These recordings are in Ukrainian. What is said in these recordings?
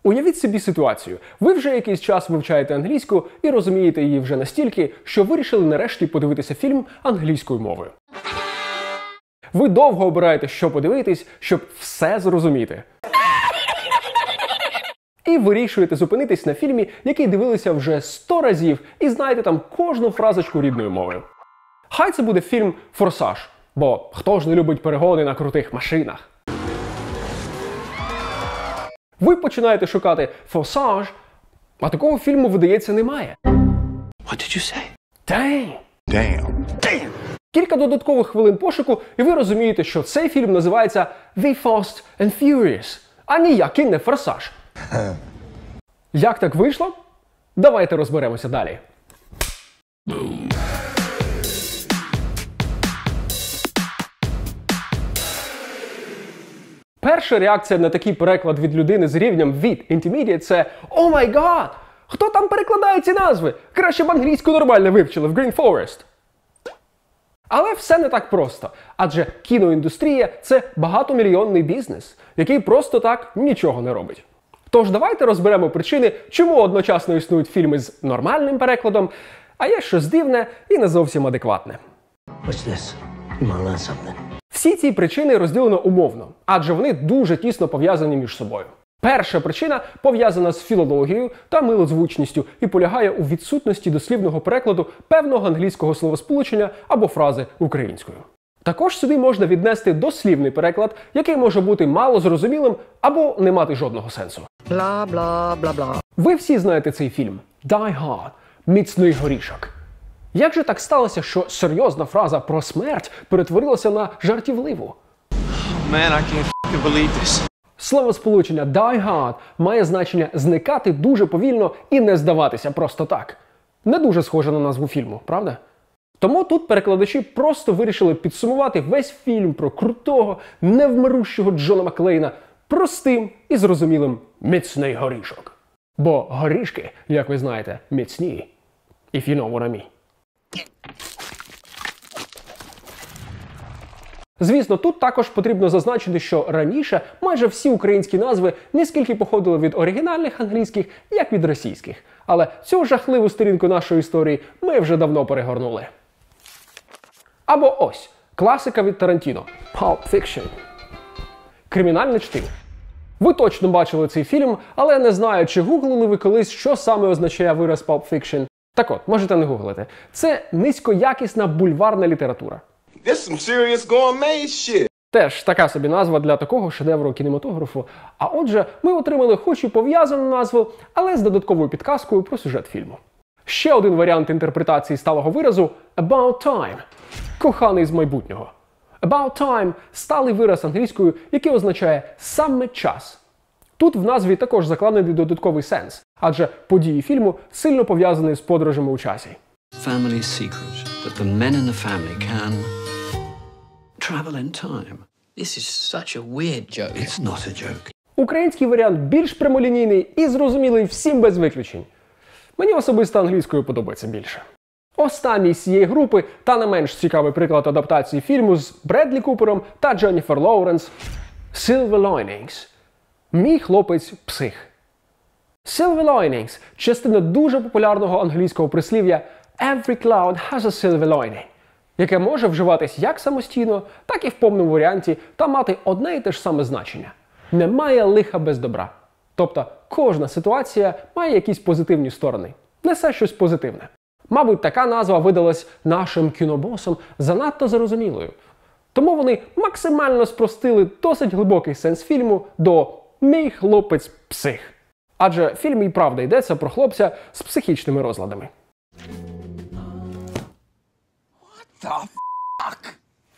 Уявіть собі ситуацію. Ви вже якийсь час вивчаєте англійську і розумієте її вже настільки, що вирішили нарешті подивитися фільм англійською мовою. Ви довго обираєте, що подивитись, щоб все зрозуміти. І вирішуєте зупинитись на фільмі, який дивилися вже 100 разів, і знаєте там кожну фразочку рідною мовою. Хай це буде фільм «Форсаж», бо хто ж не любить перегони на крутих машинах. Ви починаєте шукати «Форсаж», а такого фільму, видається, немає. What did you say? Damn. Кілька додаткових хвилин пошуку, і ви розумієте, що цей фільм називається «The Fast and Furious», а ніякий не «Форсаж». Як так вийшло? Давайте розберемося далі. Перша реакція на такий переклад від людини з рівнем від Intermediate – це «О май гад! Хто там перекладає ці назви? Краще б англійську нормально вивчили в Green Forest». Але все не так просто, адже кіноіндустрія – це багатомільйонний бізнес, який просто так нічого не робить. Тож давайте розберемо причини, чому одночасно існують фільми з нормальним перекладом, а є щось дивне і не зовсім адекватне. Всі ці причини розділено умовно, адже вони дуже тісно пов'язані між собою. Перша причина пов'язана з філологією та милозвучністю і полягає у відсутності дослівного перекладу певного англійського словосполучення або фрази українською. Також сюди можна віднести дослівний переклад, який може бути мало зрозумілим або не мати жодного сенсу. Бла-бла-бла-бла. Ви всі знаєте цей фільм «Die Hard» – «Міцний горішок». Як же так сталося, що серйозна фраза про смерть перетворилася на жартівливу? Man, I can't believe this. Словосполучення «die hard» має значення «зникати дуже повільно і не здаватися просто так». Не дуже схоже на назву фільму, правда? Тому тут перекладачі просто вирішили підсумувати весь фільм про крутого, невмирущого Джона Маклейна простим і зрозумілим «міцний горішок». Бо горішки, як ви знаєте, міцні. If you know what I mean. Звісно, тут також потрібно зазначити, що раніше майже всі українські назви не скільки походили від оригінальних англійських, як від російських. Але цю жахливу сторінку нашої історії ми вже давно перегорнули. Або ось, класика від Тарантіно – Pulp Fiction. Кримінальне чтиво. Ви точно бачили цей фільм, але не знаю, чи гуглили ви колись, що саме означає вираз Pulp Fiction. Так от, можете не гуглити. Це низькоякісна бульварна література. This some serious gourmet shit. Теж така собі назва для такого шедевру кінематографу. А отже, ми отримали хоч і пов'язану назву, але з додатковою підказкою про сюжет фільму. Ще один варіант інтерпретації сталого виразу – about time – коханий з майбутнього. About time – сталий вираз англійською, який означає «саме час». Тут в назві також закладений додатковий сенс, адже події фільму сильно пов'язані з подорожами у часі. Family's secret that the men in the family can travel in time. This is such a weird joke. It's not a joke. Український варіант більш прямолінійний і зрозумілий всім без виключень. Мені особисто англійською подобається більше. Останній з цієї групи та не менш цікавий приклад адаптації фільму з Бредлі Купером та Дженніфер Лоуренс – Silver Linings. Мій хлопець-псих. Silver Linings – частина дуже популярного англійського прислів'я «Every cloud has a silver lining», яке може вживатись як самостійно, так і в повному варіанті та мати одне і те ж саме значення. Немає лиха без добра. Тобто кожна ситуація має якісь позитивні сторони. Несе щось позитивне. Мабуть, така назва видалась нашим кінобосам занадто зрозумілою. Тому вони максимально спростили досить глибокий сенс фільму до «Мій хлопець-псих». Адже в фільмі і правда йдеться про хлопця з психічними розладами. The fuck?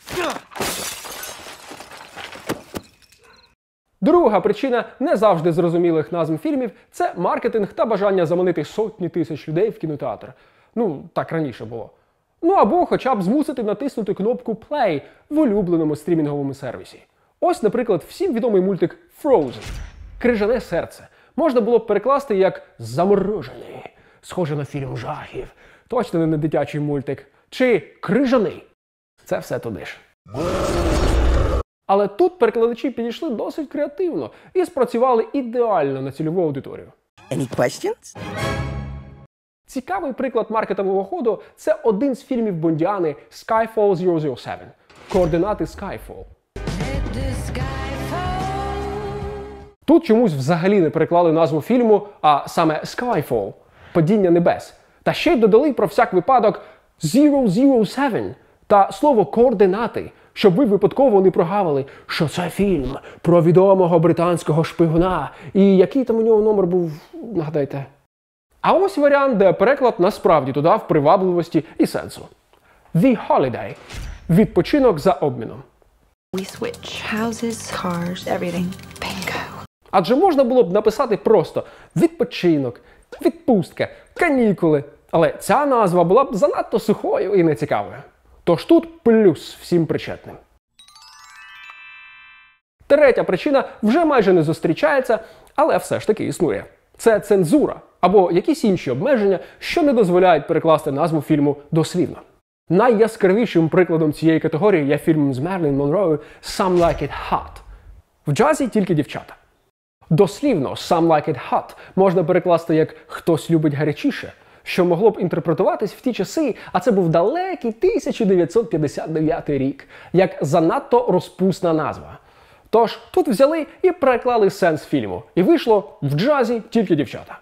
Друга причина не завжди зрозумілих назв фільмів – це маркетинг та бажання заманити сотні тисяч людей в кінотеатр. Ну, так раніше було. Ну або хоча б змусити натиснути кнопку «Play» в улюбленому стрімінговому сервісі. Ось, наприклад, всім відомий мультик Frozen – «Крижане серце». Можна було б перекласти як «Заморожений», схоже на фільм жахів, точно не дитячий мультик, чи «Крижаний». Це все туди ж. Але тут перекладачі підійшли досить креативно і спрацювали ідеально на цільову аудиторію. Any questions? Цікавий приклад маркетингового ходу – це один з фільмів Бондіани Skyfall 007. Координати Skyfall. Тут чомусь взагалі не переклали назву фільму, а саме Skyfall – Падіння небес. Та ще й додали про всяк випадок 007 та слово координати, щоб ви випадково не прогавили, що це фільм про відомого британського шпигуна. І який там у нього номер був, нагадайте. А ось варіант, де переклад насправді додав привабливості і сенсу. The Holiday – відпочинок за обміном. We switch houses, cars, everything. Bingo. Адже можна було б написати просто відпочинок, відпустка, канікули. Але ця назва була б занадто сухою і нецікавою. Тож тут плюс всім причетним. Третя причина вже майже не зустрічається, але все ж таки існує. Це цензура або якісь інші обмеження, що не дозволяють перекласти назву фільму дослівно. Найяскравішим прикладом цієї категорії є фільм з Мерлін Монро «Some Like It Hot». В джазі тільки дівчата. Дослівно «Some Like It Hot» можна перекласти як «хтось любить гарячіше», що могло б інтерпретуватись в ті часи, а це був далекий 1959 рік, як занадто розпусна назва. Тож тут взяли і переклали сенс фільму. І вийшло «в джазі тільки дівчата».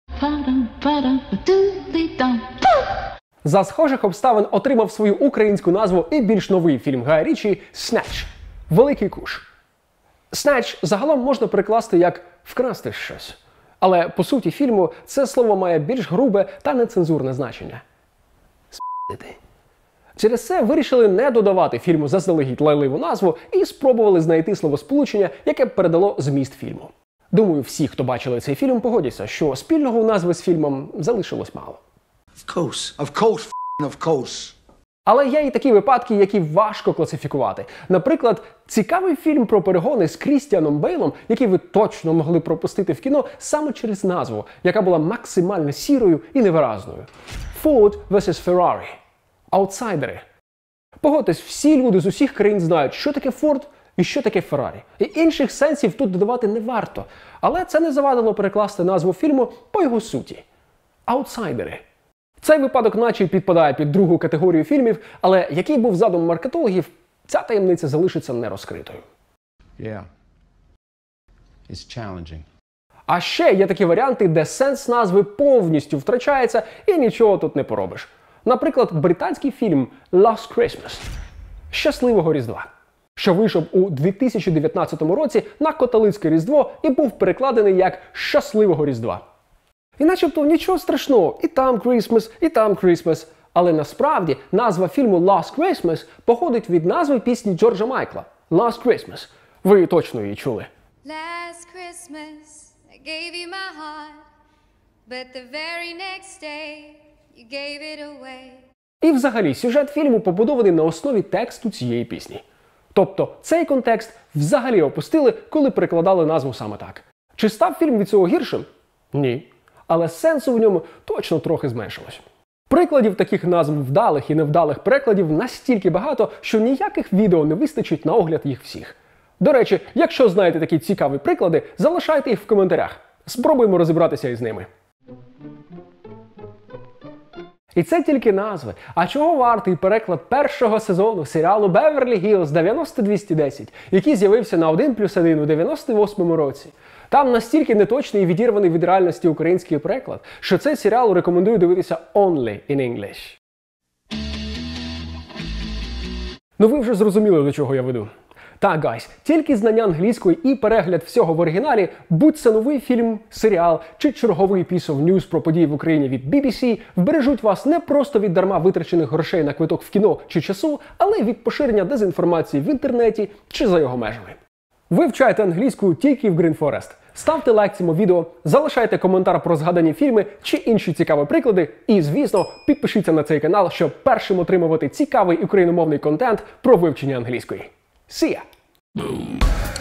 За схожих обставин отримав свою українську назву і більш новий фільм Гая Річі «Снетч» – «Великий куш». «Снетч» загалом можна перекласти як «вкрасти щось». Але, по суті фільму, це слово має більш грубе та нецензурне значення. «С***ти». Через це вирішили не додавати фільму заздалегідь лайливу назву і спробували знайти словосполучення, яке б передало зміст фільму. Думаю, всі, хто бачили цей фільм, погодяться, що спільного у назви з фільмом залишилось мало. Of course. Але є і такі випадки, які важко класифікувати. Наприклад, цікавий фільм про перегони з Крістіаном Бейлом, який ви точно могли пропустити в кіно саме через назву, яка була максимально сірою і невиразною. Ford vs. Ferrari. Аутсайдери. Погодьтесь, всі люди з усіх країн знають, що таке Ford і що таке Ferrari. І інших сенсів тут додавати не варто. Але це не завадило перекласти назву фільму по його суті. Аутсайдери. Цей випадок наче підпадає під другу категорію фільмів, але який був задум маркетологів, ця таємниця залишиться нерозкритою. Yeah. It's challenging. А ще є такі варіанти, де сенс назви повністю втрачається і нічого тут не поробиш. Наприклад, британський фільм Last Christmas – «Щасливого Різдва», що вийшов у 2019 році на католицьке Різдво і був перекладений як «Щасливого Різдва». І начебто нічого страшного, і там Christmas, і там Christmas. Але насправді назва фільму Last Christmas походить від назви пісні Джорджа Майкла Last Christmas. Ви точно її чули. Last Christmas I gave you my heart, but the very next day you gave it away. І взагалі сюжет фільму побудований на основі тексту цієї пісні. Тобто цей контекст взагалі опустили, коли перекладали назву саме так. Чи став фільм від цього гіршим? Ні. Але сенсу в ньому точно трохи зменшилось. Прикладів таких назв вдалих і невдалих перекладів настільки багато, що ніяких відео не вистачить на огляд їх всіх. До речі, якщо знаєте такі цікаві приклади, залишайте їх в коментарях. Спробуємо розібратися із ними. І це тільки назви. А чого вартий переклад першого сезону серіалу Beverly Hills 90210, який з'явився на 1+1 у 98-му році? Там настільки неточний і відірваний від реальності український переклад, що цей серіал рекомендую дивитися only in English. Ну ви вже зрозуміли, до чого я веду. Так, гайс, тільки знання англійської і перегляд всього в оригіналі, будь це новий фільм, серіал чи черговий piece of news про події в Україні від BBC, вбережуть вас не просто від дарма витрачених грошей на квиток в кіно чи часу, але й від поширення дезінформації в інтернеті чи за його межами. Вивчайте англійську тільки в Green Forest. Ставте лайк цьому відео, залишайте коментар про згадані фільми чи інші цікаві приклади і, звісно, підпишіться на цей канал, щоб першим отримувати цікавий україномовний контент про вивчення англійської. See ya!